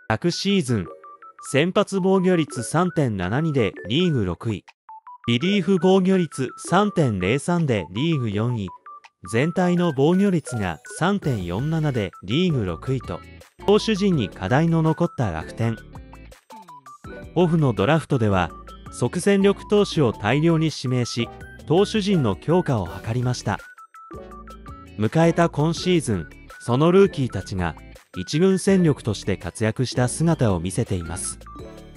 昨シーズン、先発防御率 3.72 でリーグ6位。リリーフ防御率 3.03 でリーグ4位。全体の防御率が 3.47 でリーグ6位と、投手陣に課題の残った楽天。オフのドラフトでは、即戦力投手を大量に指名し、投手陣の強化を図りました。迎えた今シーズン、そのルーキーたちが一軍戦力として活躍した姿を見せています。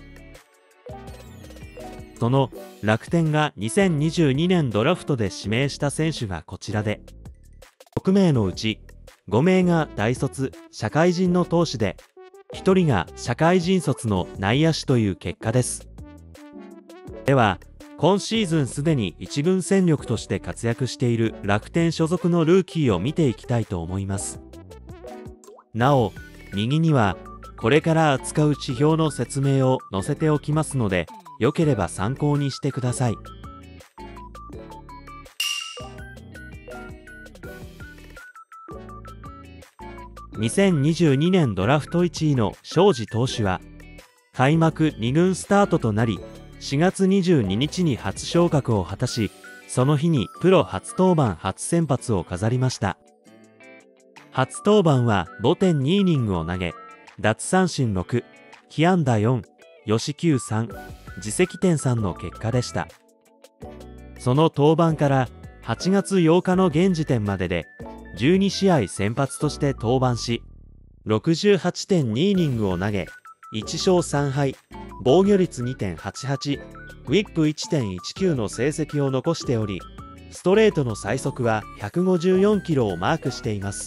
その楽天が2022年ドラフトで指名した選手がこちらで、6名のうち5名が大卒社会人の投手で、1人が社会人卒の内野手という結果です。では、今シーズンすでに一軍戦力として活躍している楽天所属のルーキーを見ていきたいと思います。なお、右にはこれから扱う指標の説明を載せておきますので、よければ参考にしてください。2022年ドラフト1位の荘司投手は、開幕2軍スタートとなり、4月22日に初昇格を果たし、その日にプロ初登板初先発を飾りました。初登板は 5.2 イニングを投げ、奪三振6、被安打4、与四球3、自責点3の結果でした。その登板から8月8日の現時点までで12試合先発として登板し、68.2 イニングを投げ、1勝3敗、防御率 2.88、ウィップ 1.19 の成績を残しており、ストレートの最速は154キロをマークしています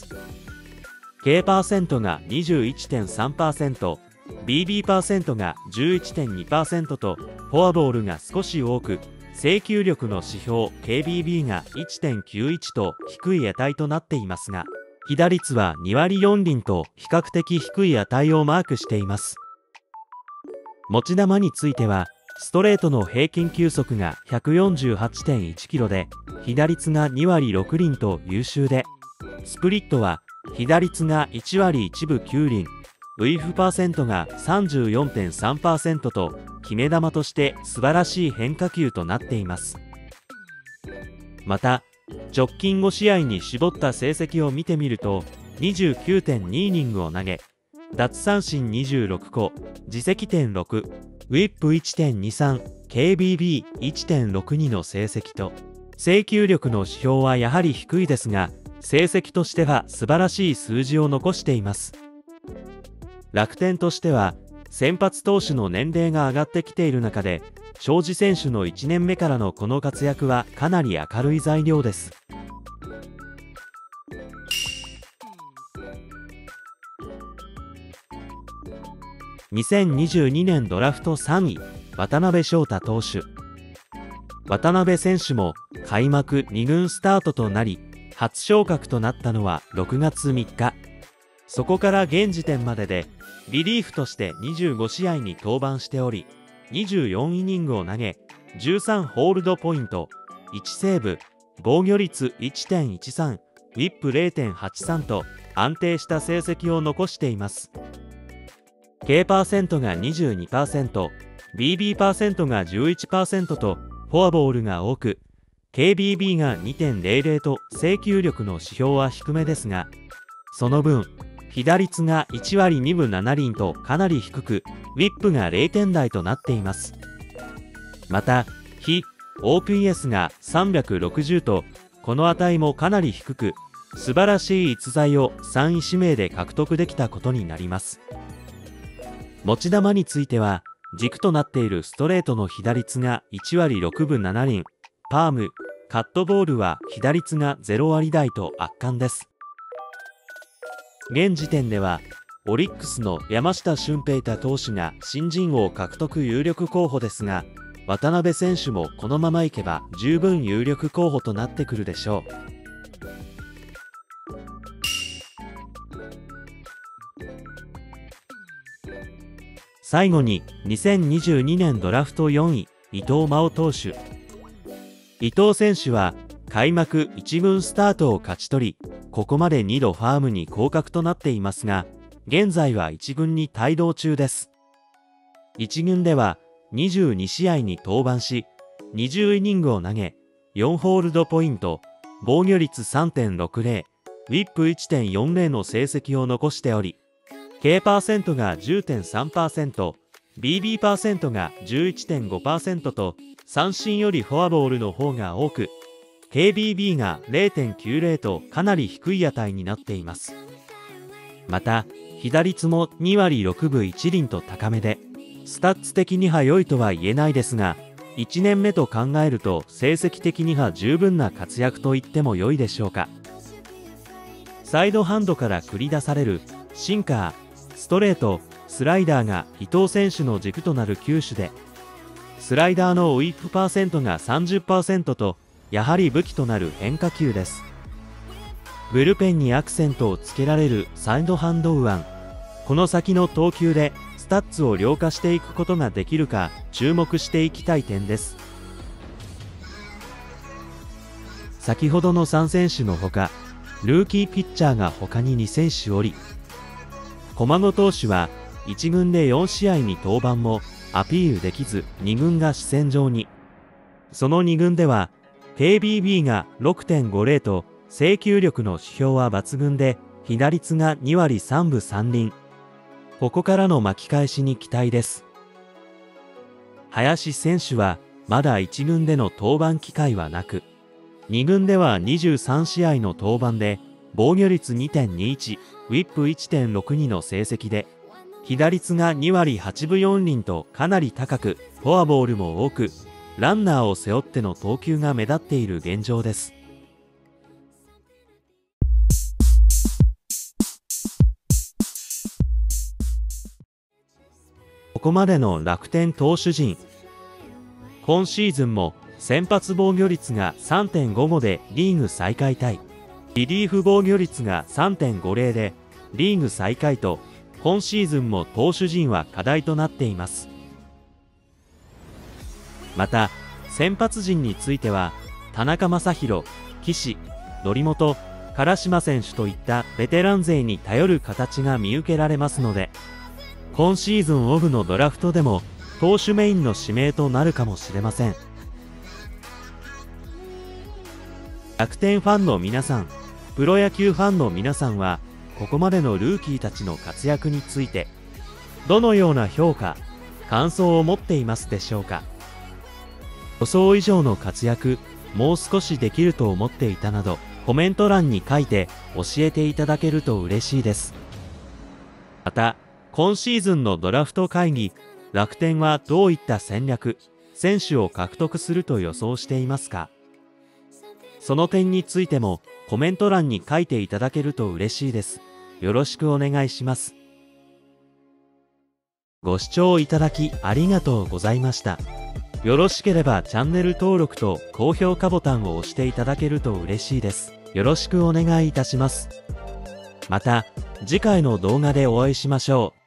。K% が 21.3%、BB% が 11.2% と、フォアボールが少し多く、制球力の指標 KBB が 1.91 と低い値となっていますが、被打率は2割4厘と比較的低い値をマークしています。持ち球については、ストレートの平均球速が 148.1 キロで、被打率が2割6厘と優秀で、スプリットは被打率が1割1分9厘、ウィーフ%が 34.3% と、決め球として素晴らしい変化球となっています。また、直近5試合に絞った成績を見てみると、29.2 イニングを投げ、奪三振26個、自責点6、ウィップ 1.23、KBB1.62 の成績と、制球力の指標はやはり低いですが、成績としては素晴らしい数字を残しています。楽天としては、先発投手の年齢が上がってきている中で、荘司選手の1年目からのこの活躍はかなり明るい材料です。2022年ドラフト3位、渡辺翔太投手。渡辺選手も開幕2軍スタートとなり、初昇格となったのは6月3日。そこから現時点までで、リリーフとして25試合に登板しており、24イニングを投げ、13ホールドポイント、1セーブ、防御率 1.13、ウィップ 0.83 と安定した成績を残しています。K% が 22%、BB% が 11% とフォアボールが多く、KBB が 2.00 と制球力の指標は低めですが、その分、被打率が1割2分7厘とかなり低く、ウィップが0点台となっています。また、非 OPS が360と、この値もかなり低く、素晴らしい逸材を3位指名で獲得できたことになります。持ち球については、軸となっているストレートの被打率が1割6分7厘、パーム、カットボールは被打率が0割台と圧巻です。現時点では、オリックスの山下舜平太投手が新人王獲得有力候補ですが、渡辺選手もこのままいけば十分有力候補となってくるでしょう。最後に2022年ドラフト4位、伊藤真央投手。伊藤選手は開幕1軍スタートを勝ち取り、ここまで2度ファームに降格となっていますが、 現在は1軍に帯同中です。1軍では22試合に登板し、20イニングを投げ、4ホールドポイント、防御率 3.60、ウィップ 1.40 の成績を残しており、K% が 10.3%、BB% が 11.5% と、三振よりフォアボールの方が多く、KBB が 0.90 とかなり低い値になっています。また、被打率も2割6分1厘と高めで、スタッツ的には良いとは言えないですが、1年目と考えると成績的には十分な活躍と言っても良いでしょうか。サイドハンドから繰り出されるシンカー、ストレート、スライダーが伊藤選手の軸となる球種で、スライダーのウィップパーセントが 30% と、やはり武器となる変化球です。ブルペンにアクセントをつけられるサイドハンド右腕。この先の投球でスタッツを量化していくことができるか注目していきたい点です。先ほどの3選手のほか、ルーキーピッチャーが他に2選手おり、駒野投手は1軍で4試合に登板もアピールできず2軍が主戦場に。その2軍では KBB が 6.50 と制球力の指標は抜群で、被打率が2割3分3厘。ここからの巻き返しに期待です。林選手はまだ1軍での登板機会はなく、2軍では23試合の登板で防御率 2.21、ウィップ 1.62 の成績で、被打率が2割8分4厘とかなり高く、フォアボールも多く、ランナーを背負っての投球が目立っている現状です。ここまでの楽天投手陣。今シーズンも先発防御率が 3.55 でリーグ最下位タイ。リリーフ防御率が 3.50 でリーグ最下位と、今シーズンも投手陣は課題となっています。また、先発陣については、田中将大、岸、則本、唐島選手といったベテラン勢に頼る形が見受けられますので、今シーズンオフのドラフトでも投手メインの指名となるかもしれません。楽天ファンの皆さん、プロ野球ファンの皆さんは、ここまでのルーキーたちの活躍について、どのような評価、感想を持っていますでしょうか。予想以上の活躍、もう少しできると思っていたなど、コメント欄に書いて教えていただけると嬉しいです。また、今シーズンのドラフト会議、楽天はどういった戦略、選手を獲得すると予想していますか。その点についてもコメント欄に書いていただけると嬉しいです。よろしくお願いします。ご視聴いただきありがとうございました。よろしければチャンネル登録と高評価ボタンを押していただけると嬉しいです。よろしくお願いいたします。また次回の動画でお会いしましょう。